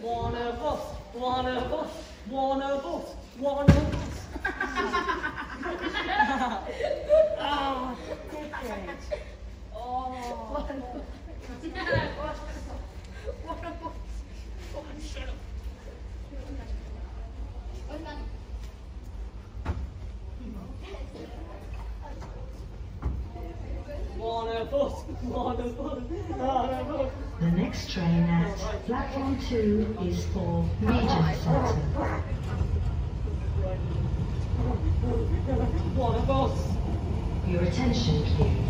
One of us, one of us, one of us, one of us. Oh, good grade. Oh. Shut up. One of us, one of us, one of us. The next train at platform 2 is for Regent Centre. One of us. Your attention, please.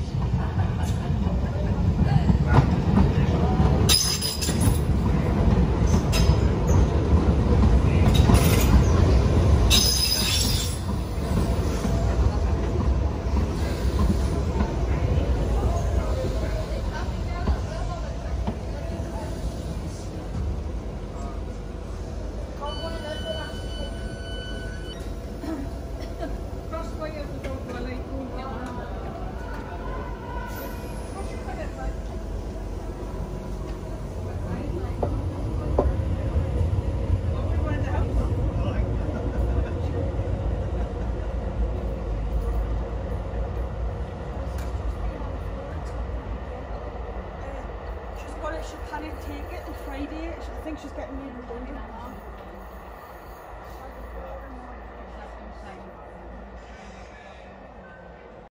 She can't take it on Friday. I think she's getting made redundant now.